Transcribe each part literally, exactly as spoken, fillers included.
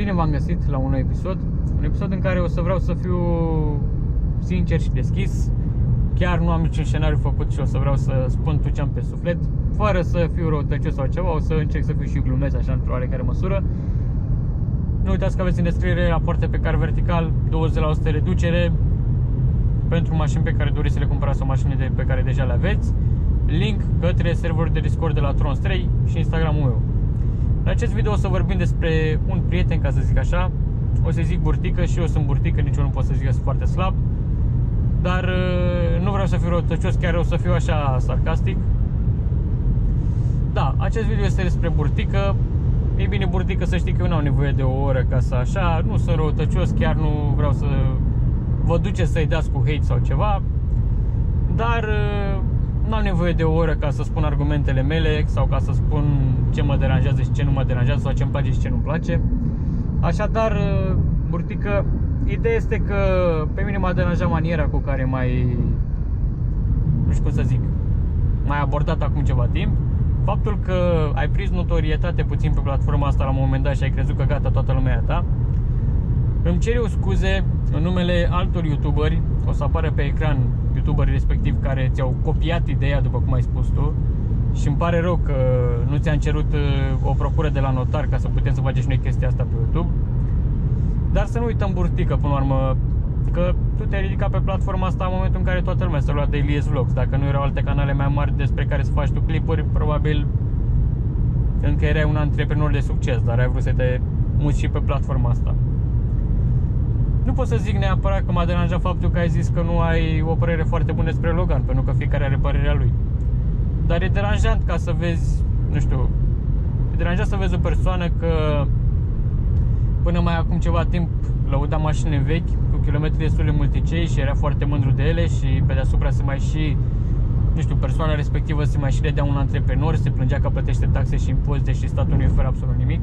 Bine v-am găsit la un nou episod. Un episod în care o să vreau să fiu sincer și deschis. Chiar nu am niciun scenariu făcut și o să vreau să spun tot ce am pe suflet, fără să fiu răutăcios sau ceva. O să încerc să fiu și glumesc așa într-o oarecare măsură. Nu uitați că aveți în descriere rapoarte pe car vertical, douăzeci la sută reducere pentru mașini pe care doriți să le cumpărați sau mașini de pe care deja le aveți. Link către serverul de Discord de la Trons trei și Instagramul meu. În acest video o să vorbim despre un prieten, ca să zic așa. O să zic burtică și eu sunt burtică, nici eu nu pot să zic că sunt foarte slab. Dar nu vreau să fiu răutăcios, chiar o să fiu așa sarcastic. Da, acest video este despre burtică. E bine, burtică, să știi că eu nu am nevoie de o oră ca să așa. Nu sunt răutăcios, chiar nu vreau să vă duceți să-i dați cu hate sau ceva. Dar nu am nevoie de o oră ca să spun argumentele mele sau ca să spun ce mă deranjează și ce nu mă deranjează sau ce îmi place și ce nu-mi place. Așadar, burtică, ideea este că pe mine m-a deranjat maniera cu care mai, nu știu cum să zic, m-ai abordat acum ceva timp. Faptul că ai prins notorietate puțin pe platforma asta la un moment dat și ai crezut că gata, toată lumea e a ta. Îmi cer eu scuze în numele altor youtuberi. O să apară pe ecran youtuberii respectiv care ți-au copiat ideea, după cum ai spus tu. Și îmi pare rău că nu ți-am cerut o procură de la notar ca să putem să facem și noi chestia asta pe YouTube. Dar să nu uităm, burtică, până la urmă, că tu te-ai ridicat pe platforma asta în momentul în care toată lumea s-a luat de Elias Vlogs. Dacă nu erau alte canale mai mari despre care să faci tu clipuri, probabil încă erai un antreprenor de succes, dar ai vrut să te muți și pe platforma asta. Nu pot să zic neapărat că m-a deranjat faptul că ai zis că nu ai o părere foarte bună despre Logan, pentru că fiecare are părerea lui. Dar e deranjant ca să vezi, nu știu, e deranjant să vezi o persoană că până mai acum ceva timp lăuda mașini vechi cu kilometri destul de multicei și era foarte mândru de ele și pe deasupra se mai și, nu știu, persoana respectivă se mai și le dea un antreprenor, se plângea că plătește taxe și impozite și statul nu-i oferă absolut nimic.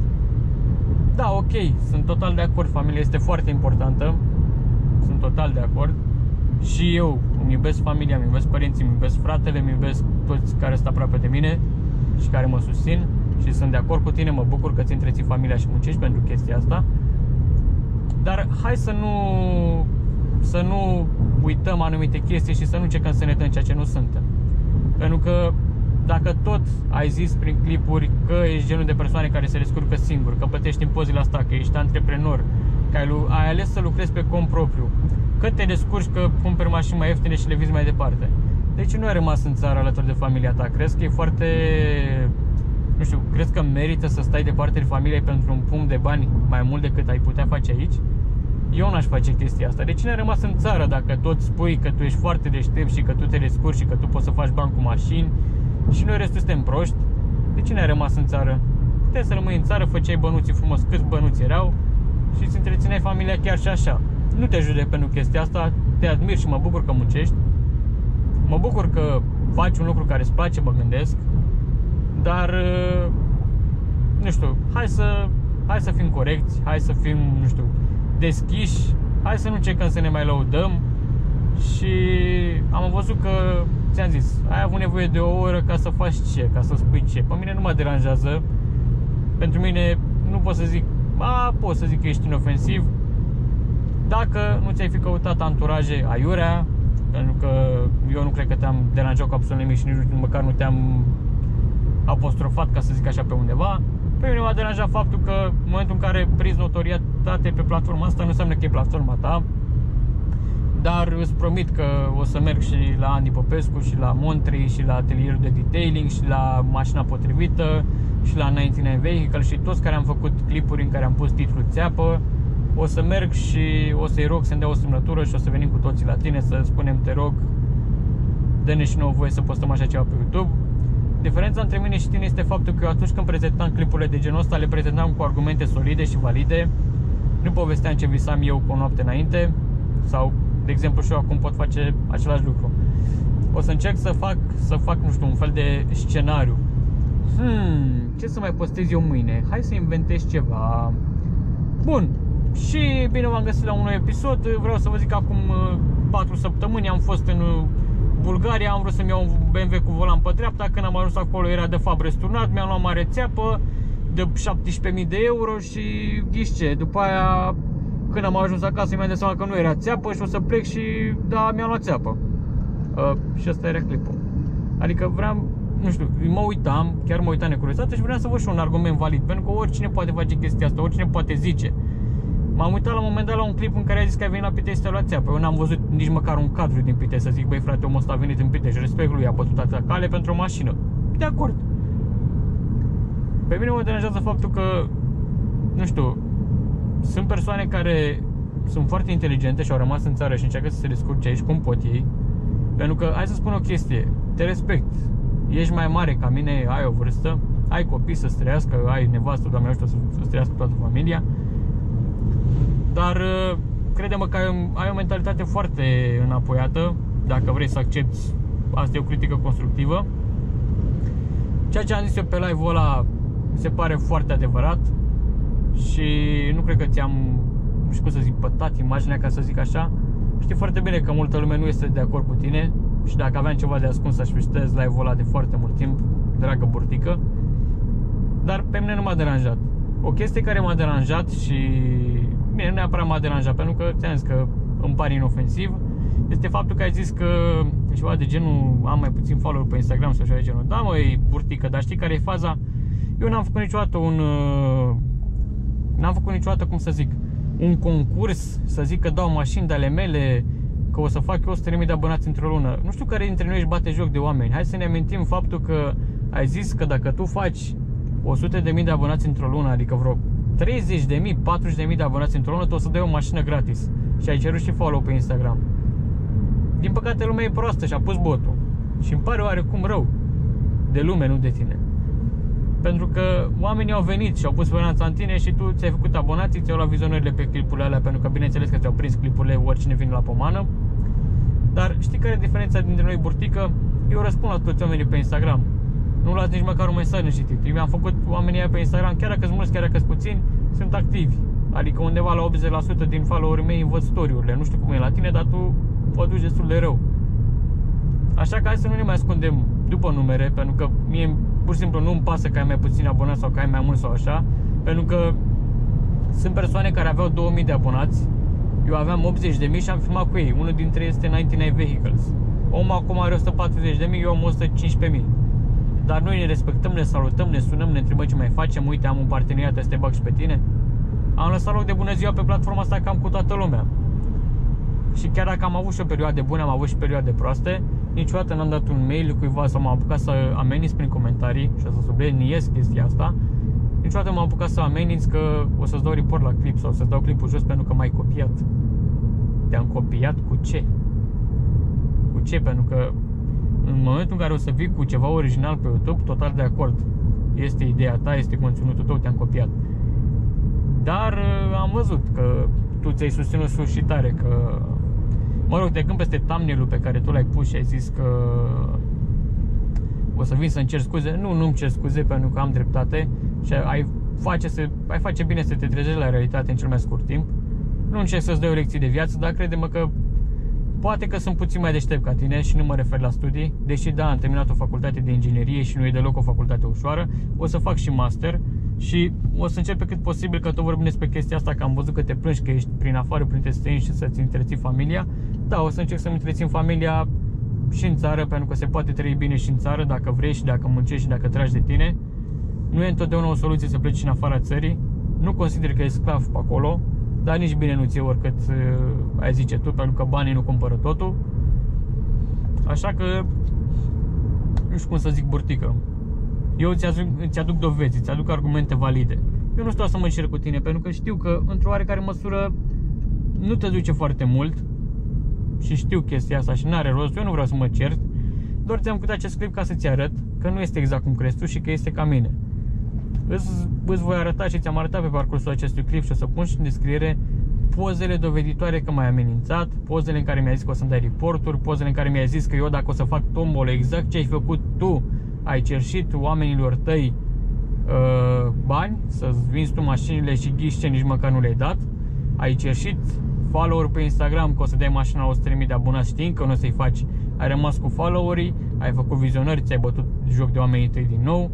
Da, ok, sunt total de acord, familia este foarte importantă, sunt total de acord. Și eu îmi iubesc familia, îmi iubesc părinții, îmi iubesc fratele, îmi iubesc toți care sunt aproape de mine și care mă susțin. Și sunt de acord cu tine, mă bucur că ți întreții familia și muncești pentru chestia asta. Dar hai să nu, să nu uităm anumite chestii și să nu încercăm să ne dăm ceea ce nu suntem. Pentru că dacă tot ai zis prin clipuri că ești genul de persoane care se descurcă singur, că plătești impozitele asta, că ești antreprenor, că ai, ai ales să lucrezi pe cont propriu, că te descurci, că cumperi mașini mai ieftine și le vizi mai departe, deci nu ai rămas în țară alături de familia ta. Crezi că e foarte, nu știu, crezi că merită să stai departe de familie pentru un pumn de bani mai mult decât ai putea face aici? Eu n-aș face chestia asta. De cine ai rămas în țară dacă tot spui că tu ești foarte deștept și că tu te descurci și că tu poți să faci bani cu mașini și noi restul suntem proști? De cine ai rămas în țară? Puteai să rămâi în țară, făceai bănuții frumos, câți bănuți erau și îți întrețineai familia chiar și așa. Nu te judec pentru chestia asta, te admir și mă bucur că muncești. Mă bucur că faci un lucru care îți place, mă gândesc. Dar, nu știu, hai să, hai să fim corecți, hai să fim, nu știu, deschiși, hai să nu încercăm să ne mai lăudăm. Și am văzut că, ți-am zis, ai avut nevoie de o oră ca să faci ce, ca să spui ce. Pe mine nu mă deranjează. Pentru mine nu pot să zic, a, pot să zic că ești inofensiv dacă nu ți-ai fi căutat anturaje aiurea, pentru că eu nu cred că te-am deranjat cu absolut nimic și nici măcar nu te-am apostrofat, ca să zic așa, pe undeva. Pe mine m-a deranjat faptul că în momentul în care prinzi notorietate pe platforma asta, nu înseamnă că e platforma ta. Dar îți promit că o să merg și la Andy Popescu și la Montrey și la atelierul de detailing și la Mașina Potrivită și la nouăzeci și nouă Vehicle și toți care am făcut clipuri în care am pus titlul țeapă. O să merg și o să-i rog să-mi dea o semnătură și o să venim cu toții la tine să spunem, te rog, dă-ne și nouă voie să postăm așa ceva pe YouTube. Diferența între mine și tine este faptul că eu atunci când prezentam clipurile de genul ăsta, le prezentam cu argumente solide și valide. Nu povesteam ce visam eu cu o noapte înainte. Sau, de exemplu, și eu acum pot face același lucru. O să încerc să fac, să fac, nu știu, un fel de scenariu. Hmm, ce să mai postez eu mâine? Hai să inventez ceva. Bun. Și bine v-am găsit la un nou episod. Vreau să vă zic că acum patru săptămâni am fost în Bulgaria, am vrut să-mi iau un B M W cu volan pe dreapta. Când am ajuns acolo era de fapt răsturnat, mi-am luat mare țeapă de șaptesprezece mii de euro și ghiși ce, după aia când am ajuns acasă mi-am dat seama că nu era țeapă și o să plec și da, mi-am luat țeapă. Uh, și ăsta era clipul. Adică vreau, nu știu, mă uitam, chiar mă uitam necuriozată și vreau să văd și un argument valid, pentru că oricine poate face chestia asta, oricine poate zice. M-am uitat la un moment dat la un clip în care a zis că a venit la Pitești să lua țeapă. Eu n-am văzut nici măcar un cadru din Pitești să zic, băi frate, omul ăsta a venit în Pitești, respect lui, a bătut atâta cale pentru o mașină. De acord. Pe mine mă deranjează faptul că, nu știu, sunt persoane care sunt foarte inteligente și au rămas în țară și încearcă să se descurce aici cum pot ei. Pentru că, hai să spun o chestie, te respect, ești mai mare ca mine, ai o vârstă, ai copii să-ți trăiască, ai nevastă, Doamne ajută, să-ți trăiască toată familia. Dar crede-mă că ai o, ai o mentalitate foarte înapoiată, dacă vrei să accepti, asta e o critică constructivă. Ceea ce am zis eu pe live-ul ăla se pare foarte adevărat și nu cred că ți-am, nu știu cum să zic, pătat imaginea, ca să zic așa. Știi foarte bine că multă lume nu este de acord cu tine și dacă aveam ceva de ascuns aș fi șters live-ul ăla de foarte mult timp, dragă burtică. Dar pe mine nu m-a deranjat. O chestie care m-a deranjat și bine, nu neapărat m-a deranjat, pentru că ți-am zis că îmi pare inofensiv, este faptul că ai zis că ceva de genul am mai puțin follower pe Instagram sau ceva de genul. Da, măi, burtică, dar știi care e faza? Eu n-am făcut niciodată un n-am făcut niciodată, cum să zic, un concurs, să zic că dau mașini de ale mele, că o să fac eu o sută de mii de abonați într-o lună. Nu știu care dintre noi își bate joc de oameni. Hai să ne amintim faptul că ai zis că dacă tu faci o sută de mii de abonați într-o lună, adică vreo treizeci de mii, patruzeci de mii de abonați într-o lună, tu o să dai o mașină gratis. Și ai cerut și follow pe Instagram. Din păcate lumea e proastă și a pus botul. Și îmi pare oarecum rău de lume, nu de tine. Pentru că oamenii au venit și au pus speranța în tine și tu ți-ai făcut abonații, ți-au luat vizionările pe clipurile alea, pentru că bineînțeles că ți-au prins clipurile oricine vine la pomană. Dar știi care e diferența dintre noi, burtică? Eu răspund la toți oamenii pe Instagram. Nu luați nici măcar un mesaj neștitit. Eu mi-am făcut oamenii aia pe Instagram, chiar dacă sunt mulți, chiar dacă sunt puțini, sunt activi. Adică undeva la optzeci la sută din followerii mei văd story-urile. Nu știu cum e la tine, dar tu o duci destul de rău. Așa că hai să nu ne mai ascundem după numere, pentru că mie pur și simplu nu îmi pasă că ai mai puțini abonați sau că ai mai mult sau așa. Pentru că sunt persoane care aveau două mii de abonați, eu aveam optzeci de mii și am filmat cu ei. Unul dintre ei este nouăzeci și nouă Vehicles. Omul acum are o sută patruzeci de mii, eu am o sută cincisprezece mii. Dar noi ne respectăm, ne salutăm, ne sunăm, ne întrebăm ce mai facem. Uite, am un parteneriat, să te bag și pe tine. Am lăsat loc de bună ziua pe platforma asta cam cu toată lumea. Și chiar dacă am avut și o perioadă bună, am avut și perioade proaste, niciodată n-am dat un mail cuiva sau m-am apucat să ameninț prin comentarii și să subliniez chestia asta. Niciodată m-am apucat să ameninț că o să-ți dau report la clip sau să-ți dau clipul jos pentru că m-ai copiat. Te-am copiat cu ce? Cu ce? Pentru că în momentul în care o să vii cu ceva original pe YouTube, total de acord. Este ideea ta, este conținutul tău, te-am copiat. Dar am văzut că tu ți-ai susținut sus și tare că, mă rog, trecând peste thumbnail-ul pe care tu l-ai pus și ai zis că o să vin să-mi cer scuze. Nu, nu-mi cer scuze pentru că am dreptate și ai face, să, ai face bine să te trezești la realitate în cel mai scurt timp. Nu încerc să-ți dai o lecție de viață, dar crede-mă că poate că sunt puțin mai deștept ca tine și nu mă refer la studii. Deși da, am terminat o facultate de inginerie și nu e deloc o facultate ușoară. O să fac și master și o să încep pe cât posibil, că tot vorbim despre chestia asta, că am văzut că te plângi că ești prin afară, printre străini și să-ți întreții familia. Da, o să încerc să-mi întrețin familia și în țară, pentru că se poate trăi bine și în țară dacă vrei și dacă muncești și dacă tragi de tine. Nu e întotdeauna o soluție să pleci în afara țării. Nu consider că e sclav pe acolo, dar nici bine nu ți-e oricât uh, ai zice tu, pentru că banii nu cumpără totul. Așa că nu știu cum să zic, burtică. Eu ți-aduc, ți-aduc dovezi, ți-aduc argumente valide. Eu nu stau să mă cer cu tine, pentru că știu că într-o oarecare măsură nu te duce foarte mult. Și știu chestia asta și n-are rost. Eu nu vreau să mă cert. Doar ți-am făcut acest clip ca să-ți arăt că nu este exact cum crezi tu și că este ca mine. Îți, îți voi arăta și ți-am arătat pe parcursul acestui clip și o să pun și în descriere pozele doveditoare că m-ai amenințat, pozele în care mi-ai zis că o să-mi dai reporturi, pozele în care mi-ai zis că eu dacă o să fac tombolă exact ce ai făcut tu, ai cerșit oamenilor tăi uh, bani, să-ți vinzi tu mașinile și ghiși ce nici măcar nu le-ai dat, ai cerșit follower pe Instagram că o să dai mașina la o sută de mii de abonați știind că nu o să-i faci, ai rămas cu followerii, ai făcut vizionări, ți-ai bătut joc de oamenii tăi din nou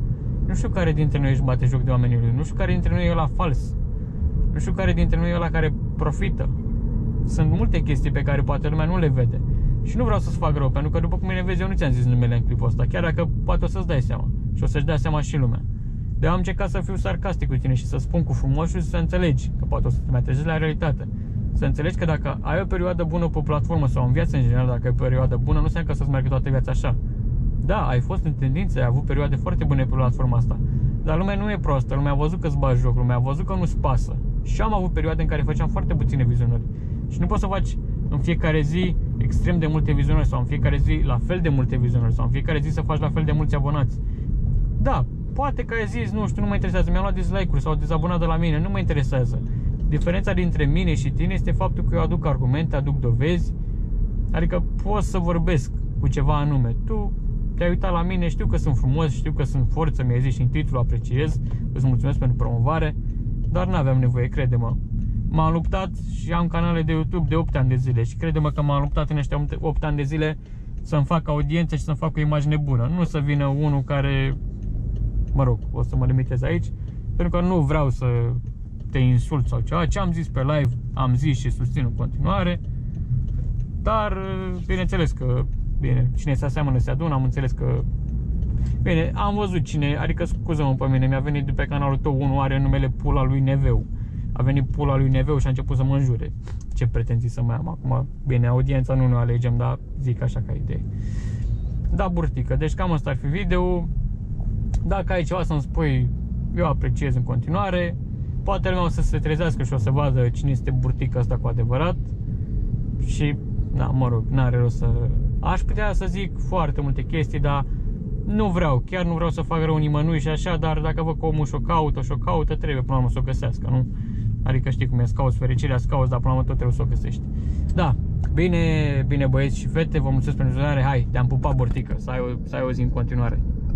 Nu știu care dintre noi își bate joc de oamenii lui. Nu știu care dintre noi e ăla fals. Nu știu care dintre noi e ăla care profită. Sunt multe chestii pe care poate lumea nu le vede. Și nu vreau să-ți fac rău, pentru că după cum mine vezi, eu nu ți-am zis numele în clipul ăsta. Chiar dacă poate o să-ți dai seama. Și o să-și dea seama și lumea. De am încercat să fiu sarcastic cu tine și să spun cu frumos și să înțelegi. Că poate o să te mai trezezi la realitate. Să înțelegi că dacă ai o perioadă bună pe platformă sau în viață în general, dacă ai o perioadă bună, nu înseamnă că să-ți meargă toată viața așa. Da, ai fost în tendință, ai avut perioade foarte bune pe platforma asta. Dar lumea nu e proastă, lumea a văzut că-ți bagi joc, lumea a văzut că nu-ți pasă. Și am avut perioade în care făceam foarte puține vizionări. Și nu poți să faci în fiecare zi extrem de multe vizionări sau în fiecare zi la fel de multe vizionări sau în fiecare zi să faci la fel de mulți abonați. Da, poate că ai zis, nu știu, nu mă interesează, mi-am luat dislike-uri sau dezabonat de la mine, nu mă interesează. Diferența dintre mine și tine este faptul că eu aduc argumente, aduc dovezi. Adică pot să vorbesc cu ceva anume. Tu te-ai uitat la mine, știu că sunt frumos, știu că sunt forță, mi-ai zis și în titlu, apreciez, îți mulțumesc pentru promovare, dar n-aveam nevoie, crede-mă. M-am luptat și am canale de YouTube de opt ani de zile și crede-mă că m-am luptat în ăștia opt ani de zile să-mi fac audiență și să-mi fac o imagine bună. Nu să vină unul care, mă rog, o să mă limitez aici, pentru că nu vreau să te insult sau ceva. Ce am zis pe live, am zis și susțin în continuare. Dar, bineînțeles că, bine, cine se aseamănă se adună, am înțeles că... Bine, am văzut cine, adică scuză-mă pe mine, mi-a venit de pe canalul tău, unul are numele Pula lui Neveu. A venit Pula lui Neveu și a început să mă înjure. Ce pretenții să mai am acum? Bine, audiența nu ne alegem, dar zic așa ca idee. Da, burtică, deci cam asta ar fi video. Dacă ai ceva să-mi spui, eu apreciez în continuare. Poate lumea o să se trezească și o să vadă cine este burtica asta cu adevărat. Și, da, mă rog, n-are rost să... Aș putea să zic foarte multe chestii, dar nu vreau, chiar nu vreau să fac rău nimănui și așa, dar dacă văd că omul și-o caută, și-o caută, trebuie până la urmă să o găsească, nu? Adică știi cum e, scauți fericirea, scauți, dar până la urmă tot trebuie să o găsești. Da, bine, bine băieți și fete, vă mulțumesc pentru vizionare, hai, te-am pupat burtică, să ai o, să ai o zi în continuare.